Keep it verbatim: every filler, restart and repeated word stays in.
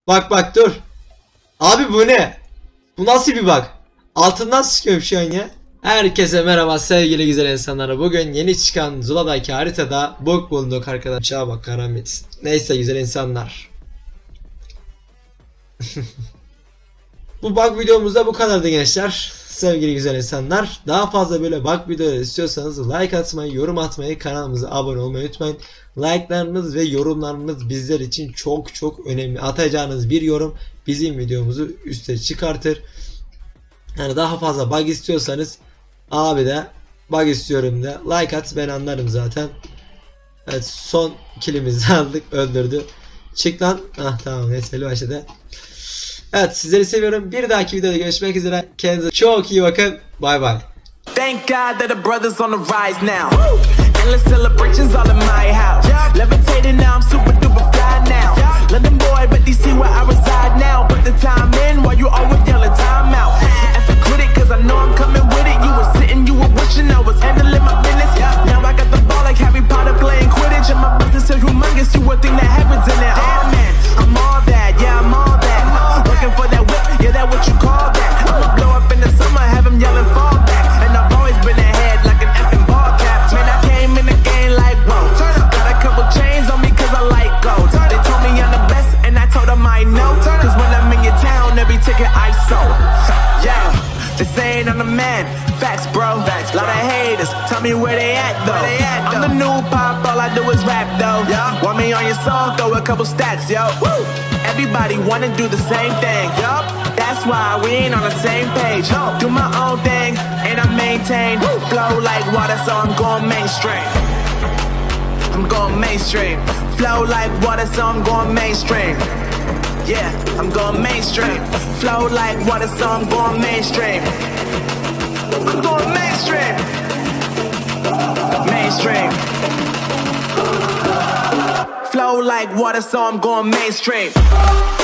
Bak bak dur. Abi bu ne? Bu nasıl bir bak? Altından sıkıyorum şu an ya. Herkese merhaba sevgili güzel insanlar. Bugün yeni çıkan Zula'daki haritada bug bulduk arkadaşlar. Bak karamet. Neyse güzel insanlar. Bu bug videomuzda bu kadardı gençler. Sevgili güzel insanlar. Daha fazla böyle bug videoları istiyorsanız like atmayı, yorum atmayı, kanalımıza abone olmayı unutmayın. Like'larınız ve yorumlarınız bizler için çok çok önemli. Atacağınız bir yorum bizim videomuzu üste çıkartır. Yani daha fazla bug istiyorsanız abi de bug istiyorum de like at, ben anlarım zaten. Evet, son kilimizi aldık, öldürdü. Çık lan. Ah tamam, neyse başladı. Evet, sizleri seviyorum. Bir dahaki videoda görüşmek üzere. Kendinize çok iyi bakın. Bye bye. Thank God that the brothers on the rise now. Endless celebrations all in my house. Levitating now, I'm super duper fly now. London boy, but they see where I reside now. Put the time in while you always yelling time out. If I quit it, cause I know I'm coming with it. You were sitting, you were wishing I was handling my business. Now I got the ball like Harry Potter playing Quidditch. And my business is humongous, you would think that happens in it. Oh man, I'm all that, yeah, I'm all that. Looking for that whip, yeah, that what you call that. I'ma blow up in the summer, have them yelling fall back. And I've always been ahead like an effing ball cap. Man, I came in the game like, whoa. Got a couple chains on me cause I like gold. They told me I'm the best and I told them I know. Cause when I'm in your town, every ticket I sold. Yeah, they saying I'm the man. Facts, bro. Facts, lot of haters. Tell me where they at though. They at, I'm though. The new pop, all I do is rap though. Yeah. Want me on your song? Throw a couple stats, yo. Woo. Everybody wanna do the same thing. Yup. That's why we ain't on the same page. No. Do my own thing and I maintain. Woo. Flow like water, so I'm going mainstream. I'm going mainstream. Flow like water, so I'm going mainstream. Yeah, I'm going mainstream. Flow like water, so I'm going mainstream. I'm going mainstream. Mainstream. Flow like water, so I'm going mainstream.